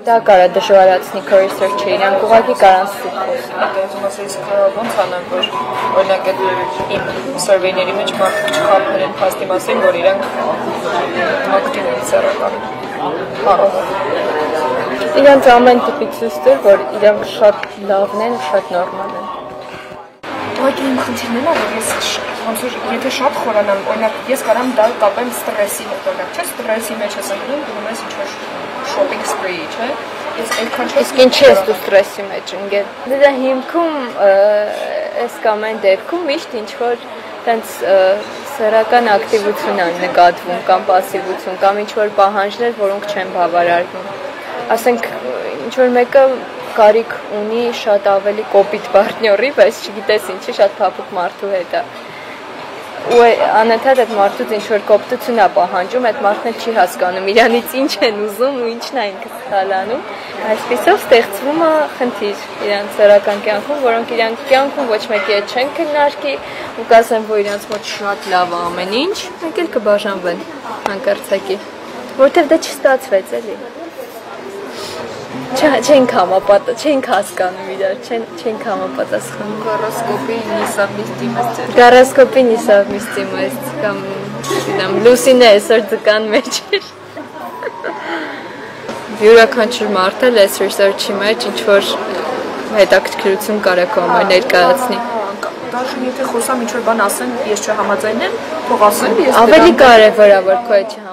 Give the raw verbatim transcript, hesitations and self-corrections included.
Դա կարա դժվարացնի քո research-ը, իրանք ուղղակի կարան սուտ խոսեն։ Դե ասես ոնց անեմ, որ օրինակ իմ survey-ների մեջ մարդիկ չխաբներ են փաստի մասին, որ իրանք ակտիվ են սեռական կարող են։ Իրանք ամեն տիպի ցույց տուր, որ իրանք շատ լավն են ու շատ նորմալ են։ Ուղղակի իմ խնդիրն է, որ ես ոնց որ եթե շատ խորանամ, օրինակ ես կարամ դա կապեմ ստրեսի հետ, օրինակ, չէ՞, ստրեսի մեջ ես ընկնում, գնում ես ինչ-որ shopping spree, չէ՞։ Ես այդքան չես։ Իսկ ինչի ես դու ստրեսի մեջ ընկել։ Դա հիմքում այս կամ այն դեպքում միշտ ինչ-որ տենց սեռական ակտիվություն է նկատվում կամ пассивություն կամ ինչ-որ պահանջներ, որոնք չեն բավարարվում։ Ասենք ինչ-որ մեկը կարիք ունի շատ ավելի կոպիտ պարտների, բայց չգիտես ինչի շատ փափուկ մարդու հետ է։ Ու անընդհատ այդ մարդուց ինչ-որ կոպտություն է պահանջում, այդ մարդն էլ չի հասկանում իրանից ինչ են ուզում ու ինչն է ինքը սխալանում։ Այսպիսով ստեղծվում է խնդիր իրանց սեռական կյանքում, որոնք իրանք կյանքում ոչ մեկի հետ չեն քննարկի ու կասեն, որ իրանց մոտ շատ լավ է ամեն ինչ, մեկ էլ կբաժանվեն հանկարծակի, որովհետև դա չստացվեց էլի։ Չենք համապատասխանում, չենք հասկանում իրար, չենք համապատասխանում։ Գարոսկոպի նիսավմիստիմեստ։ Գարոսկոպի նիսավմիստիմեստ կամ դամ լուսինը այսօր ձկան մեջ էր։ Յուրաքանչյուր մարդ էլ այս research-ի մեջ ինչ-որ հետաքրքրություն կարա կոմար ներկայացնի։ Դաժե եթե խոսամ ինչ-որ բան ասեն, ես չհամաձայնեմ, թող ասեն, ես ավելի կարևոր է որ քո հետ